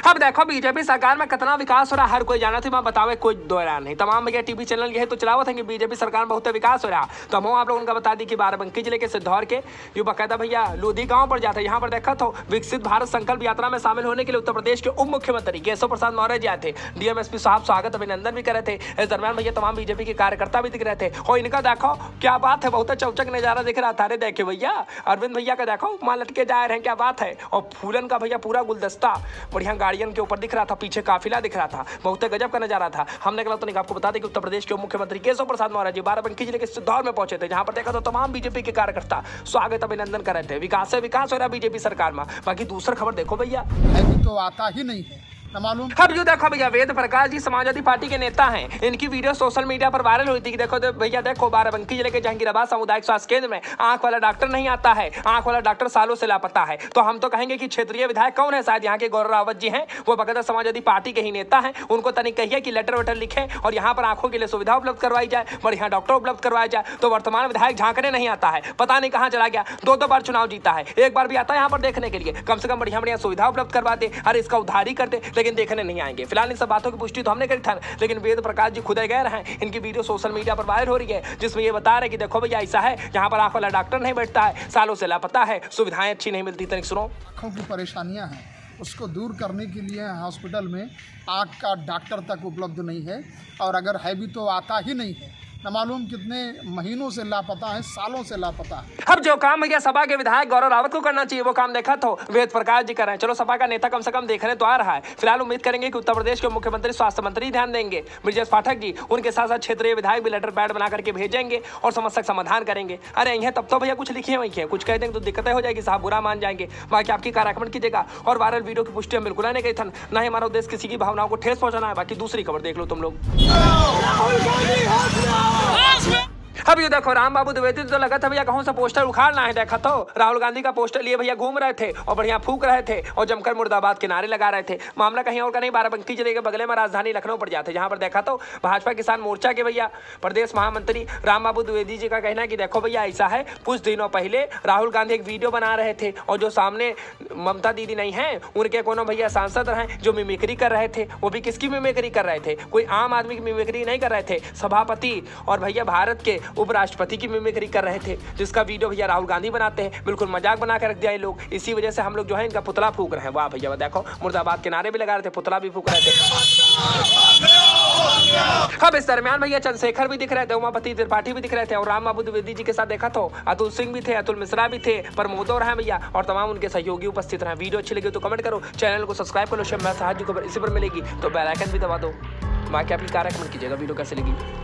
अब देखो बीजेपी सरकार में कितना विकास हो रहा है, हर कोई जाना थी, मैं बतावे कोई दो राय नहीं। तमाम भैया टीवी चैनल यही तो चलावत है कि बीजेपी सरकार में बहुत विकास हो रहा। तो हम आप लोगों को बता दी कि बाराबंकी जिले के सिद्धौर के जो बकायदा भैया लोधी गांव पर जाते हैं, यहाँ पर देखा तो विकसित भारत संकल्प यात्रा में शामिल होने के लिए उत्तर प्रदेश के उप मुख्यमंत्री केशव प्रसाद मौर्य जी आए थे। डीएमएसपी साहब स्वागत अभिनंदन भी कर रहे थे। इस दरमियान भैया तमाम बीजेपी के कार्यकर्ता भी दिख रहे थे और इनका देखो क्या बात है, बहुत चौचक नजारा दिख रहा था। अरे देखे भैया अरविंद भैया का देखो मां लटके जा रहे हैं, क्या बात है। और फूलन का भैया पूरा गुलदस्ता बढ़िया गाड़ियन के ऊपर दिख रहा था, पीछे काफिला दिख रहा था, बहुत गजब का नजारा था। हमने कहा तो आपको बता दें कि उत्तर प्रदेश के मुख्यमंत्री केशव प्रसाद मौर्य जी बाराबंकी जिले के सिद्धौर में पहुंचे थे, जहां पर देखा तो तमाम बीजेपी के कार्यकर्ता स्वागत अभिनंदन कर रहे थे। विकास से विकास हो रहा बीजेपी सरकार में। बाकी दूसरा खबर देखो भैया, अभी तो आता ही नहीं है न मालूम। अब जो देखो भैया वेद प्रकाश जी समाजवादी पार्टी के नेता हैं, इनकी वीडियो सोशल मीडिया पर वायरल हुई थी कि देखो भैया देखो बाराबंकी जिले के जहांगीराबाद सामुदायिक स्वास्थ्य केंद्र में आंख वाला डॉक्टर नहीं आता है, आंख वाला डॉक्टर सालों से लापता है। तो हम तो कहेंगे कि क्षेत्रीय विधायक कौन है, शायद यहाँ के गौरव रावत जी हैं, वो बकायदा समाजवादी पार्टी के ही नेता हैं। उनको तनिक कहिए कि लेटर वेटर लिखे और यहाँ पर आंखों के लिए सुविधा उपलब्ध करवाई जाए, बढ़िया डॉक्टर उपलब्ध करवाया जाए। तो वर्तमान विधायक झांकने नहीं आता है, पता नहीं कहाँ चला गया, दो बार चुनाव जीता है, एक बार भी आता है यहाँ पर देखने के लिए, कम से कम बढ़िया बढ़िया सुविधा उपलब्ध करवा दे, अरे इसका उद्धार ही कर दे, लेकिन देखने नहीं आएंगे। फिलहाल इन सब बातों की पुष्टि तो हमने करी था, लेकिन वेद प्रकाश जी खुद गए हैं, इनकी वीडियो सोशल मीडिया पर वायरल हो रही है, जिसमें ये बता रहे कि देखो भैया ऐसा है यहाँ पर आंख वाला डॉक्टर नहीं बैठता है, सालों से लापता है, सुविधाएं अच्छी नहीं मिलती। तनिक सुनो। आँखों की परेशानियां हैं, उसको दूर करने के लिए हॉस्पिटल में आँख का डॉक्टर तक उपलब्ध नहीं है, और अगर है भी तो आता ही नहीं है। न मालूम कितने महीनों से लापता है, सालों से लापता है। अब जो काम भैया सपा के विधायक गौरव रावत को करना चाहिए वो काम देखा तो वेद प्रकाश जी कर रहे हैं। चलो सपा का नेता कम से कम देखने तो आ रहा है। फिलहाल उम्मीद करेंगे कि उत्तर प्रदेश के मुख्यमंत्री स्वास्थ्य मंत्री ध्यान देंगे, ब्रजेश पाठक जी, उनके साथ साथ क्षेत्रीय विधायक भी लेटर पैड बना करके भेजेंगे और समस्या समाधान करेंगे। अरे यहाँ तब तो भैया कुछ लिखिए वही है, कुछ कह देंगे तो दिक्कतें हो जाएगी, साहब बुरा मान जाएंगे। बाकी आपकी कार्याक्रमण कीजिएगा और वायरल वीडियो की पुष्टि हम बिल्कुल नहीं गई था, ना ही हमारा उद्देश्य किसी की भावनाओं को ठेस पहुंचाना है। बाकी दूसरी खबर देख लो तुम लोग। अब ये देखो राम बाबू द्विवेदी तो लगा था भैया कहूँ से पोस्टर उखाड़ना है, देखा तो राहुल गांधी का पोस्टर लिए भैया घूम रहे थे और बढ़िया फूक रहे थे और जमकर मुर्दाबाद के नारे लगा रहे थे। मामला कहीं और का नहीं, बाराबंकी जिले के बगले में राजधानी लखनऊ पड़ जाते, जहां पर देखा तो भाजपा किसान मोर्चा के भैया प्रदेश महामंत्री राम बाबू द्विवेदी जी का कहना है कि देखो भैया ऐसा है, कुछ दिनों पहले राहुल गांधी एक वीडियो बना रहे थे और जो सामने ममता दीदी नहीं है, उनके कोनो भैया सांसद हैं जो मिमिक्री कर रहे थे, वो भी किसकी मिमिक्री कर रहे थे, कोई आम आदमी की मिमिक्री नहीं कर रहे थे, सभापति और भैया भारत के उपराष्ट्रपति की मिमिक्री कर रहे थे, जिसका वीडियो भैया राहुल गांधी बनाते हैं। बिल्कुल मजाक बना के रख दिया ये लोग, इसी वजह से हम लोग जो है इनका पुतला फूक रहे हैं। वाह भैया देखो मुर्दाबाद के नारे भी लगा रहे थे, पुतला भी फूक रहे थे। अब इस दरमियान भैया चंद्रशेखर भी दिख रहे थे, उमापति त्रिपाठी भी दिख रहे थे और राम बाबू द्विवेदी जी के साथ देखा तो अतुल सिंह भी थे, अतुल मिश्रा भी थे, प्रमोद और हैं भैया और तमाम उनके सहयोगी उपस्थित रहे। वीडियो अच्छी लगी तो कमेंट करो, चैनल को सब्सक्राइब करो, मैं साहाଯ୍य खबर इसी पर मिलेगी तो बेल आइकन भी दबा दो। बाकी आपकी कार्यक्रम कीजिएगा वीडियो कैसे लगी।